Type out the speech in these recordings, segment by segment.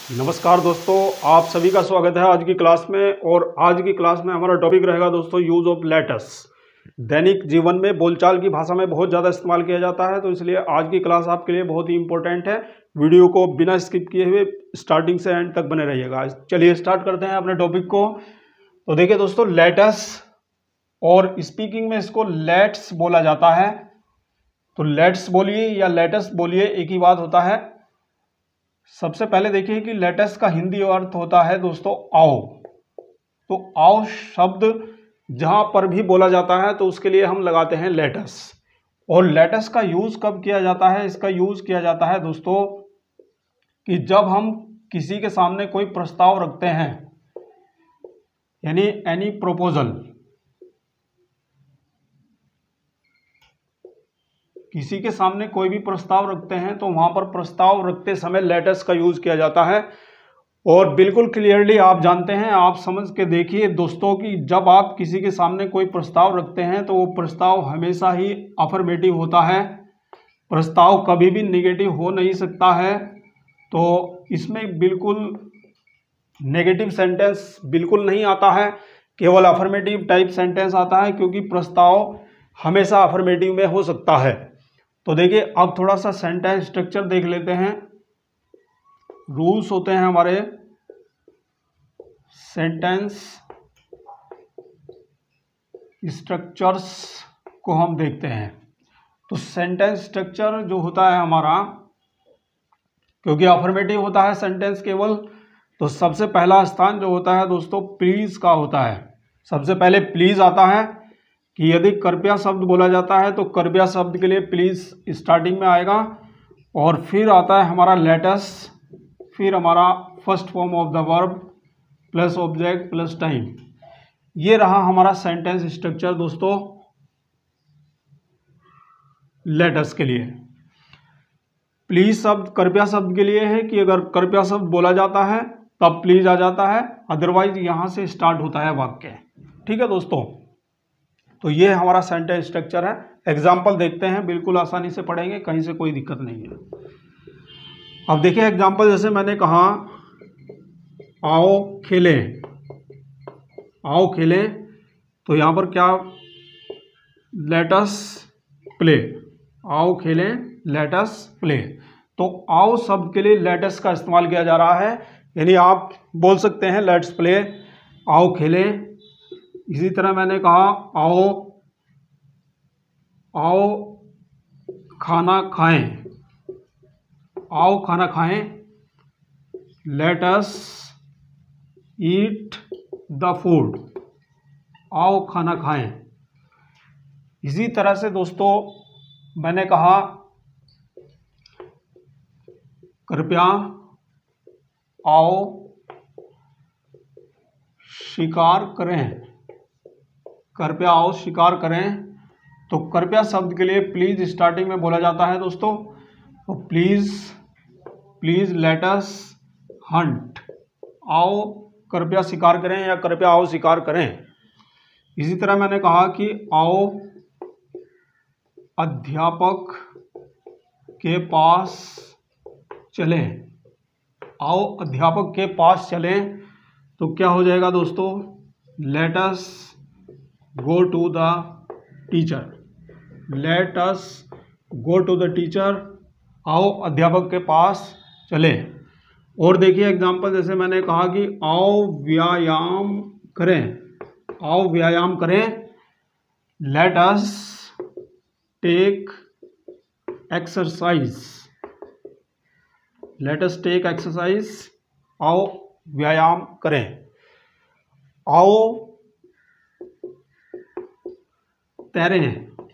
नमस्कार दोस्तों, आप सभी का स्वागत है आज की क्लास में। और आज की क्लास में हमारा टॉपिक रहेगा दोस्तों यूज ऑफ लेटस। दैनिक जीवन में बोलचाल की भाषा में बहुत ज़्यादा इस्तेमाल किया जाता है, तो इसलिए आज की क्लास आपके लिए बहुत ही इंपॉर्टेंट है। वीडियो को बिना स्किप किए हुए स्टार्टिंग से एंड तक बने रहिएगा। चलिए स्टार्ट करते हैं अपने टॉपिक को। तो देखिए दोस्तों, लेटस और स्पीकिंग में इसको लेट्स बोला जाता है। तो लेट्स बोलिए या लेटस बोलिए, एक ही बात होता है। सबसे पहले देखिए कि लेटस का हिंदी अर्थ होता है दोस्तों आओ। तो आओ शब्द जहां पर भी बोला जाता है तो उसके लिए हम लगाते हैं लेटस। और लेटस का यूज कब किया जाता है? इसका यूज किया जाता है दोस्तों कि जब हम किसी के सामने कोई प्रस्ताव रखते हैं, यानी एनी प्रपोजल, किसी के सामने कोई भी प्रस्ताव रखते हैं तो वहां पर प्रस्ताव रखते समय लेटस का यूज किया जाता है। और बिल्कुल क्लियरली आप जानते हैं, आप समझ के देखिए दोस्तों कि जब आप किसी के सामने कोई प्रस्ताव रखते हैं तो वो प्रस्ताव हमेशा ही अफर्मेटिव होता है। प्रस्ताव कभी भी नेगेटिव हो नहीं सकता है। तो इसमें बिल्कुल नेगेटिव सेंटेंस बिल्कुल नहीं आता है, केवल अफर्मेटिव टाइप सेंटेंस आता है, क्योंकि प्रस्ताव हमेशा अफर्मेटिव में हो सकता है। तो देखिए अब थोड़ा सा सेंटेंस स्ट्रक्चर देख लेते हैं। रूल्स होते हैं हमारे सेंटेंस स्ट्रक्चर्स को हम देखते हैं। तो सेंटेंस स्ट्रक्चर जो होता है हमारा, क्योंकि अफर्मेटिव होता है सेंटेंस केवल, तो सबसे पहला स्थान जो होता है दोस्तों प्लीज का होता है। सबसे पहले प्लीज आता है कि यदि कृपया शब्द बोला जाता है तो कृपया शब्द के लिए प्लीज स्टार्टिंग में आएगा। और फिर आता है हमारा लेटस, फिर हमारा first form of the verb plus object plus time. ये रहा हमारा सेंटेंस स्ट्रक्चर दोस्तों लेटस के लिए। प्लीज शब्द कृपया शब्द के लिए है कि अगर कृपया शब्द बोला जाता है तब प्लीज आ जाता है, अदरवाइज यहां से स्टार्ट होता है वाक्य। ठीक है दोस्तों, तो ये हमारा सेंटेंस स्ट्रक्चर है। एग्जाम्पल देखते हैं, बिल्कुल आसानी से पढ़ेंगे, कहीं से कोई दिक्कत नहीं है। अब देखिए एग्जाम्पल, जैसे मैंने कहा आओ खेलें, आओ खेलें, तो यहाँ पर क्या लेट अस प्ले, आओ खेलें लेट अस प्ले। तो आओ शब्द के लिए लेट अस का इस्तेमाल किया जा रहा है, यानी आप बोल सकते हैं लेट्स प्ले, आओ खेलें। इसी तरह मैंने कहा आओ आओ खाना खाएं, आओ खाना खाएं, let us eat the food, आओ खाना खाएं। इसी तरह से दोस्तों मैंने कहा कृपया आओ शिकार करें, कृपया आओ शिकार करें। तो कृपया शब्द के लिए प्लीज स्टार्टिंग में बोला जाता है दोस्तों। तो प्लीज लेट अस हंट, आओ कृपया शिकार करें या कृपया आओ शिकार करें। इसी तरह मैंने कहा कि आओ अध्यापक के पास चलें, आओ अध्यापक के पास चलें। तो क्या हो जाएगा दोस्तों, let us go to the teacher, let us go to the teacher, आओ अध्यापक के पास चले। और देखिए एग्जाम्पल, जैसे मैंने कहा कि आओ व्यायाम करें, आओ व्यायाम करें, let us take exercise, let us take exercise, आओ व्यायाम करें। आओ तैरें,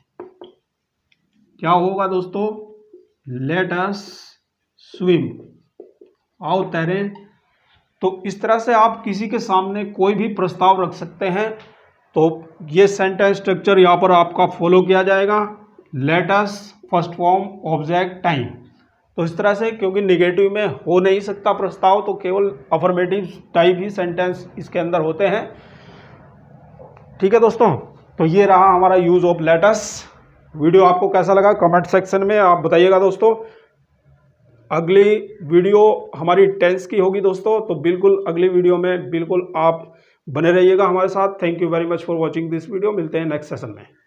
क्या होगा दोस्तों, लेट अस स्विम, आओ तैरें। तो इस तरह से आप किसी के सामने कोई भी प्रस्ताव रख सकते हैं। तो ये सेंटेंस स्ट्रक्चर यहाँ पर आपका फॉलो किया जाएगा, let us first form object time. तो इस तरह से, क्योंकि नेगेटिव में हो नहीं सकता प्रस्ताव, तो केवल अफर्मेटिव टाइप ही सेंटेंस इसके अंदर होते हैं। ठीक है दोस्तों, तो ये रहा हमारा यूज ऑफ लेटस। वीडियो आपको कैसा लगा कमेंट सेक्शन में आप बताइएगा दोस्तों। अगली वीडियो हमारी टेंस की होगी दोस्तों, तो बिल्कुल अगली वीडियो में बिल्कुल आप बने रहिएगा हमारे साथ। Thank you very much for watching this video. मिलते हैं नेक्स्ट सेशन में।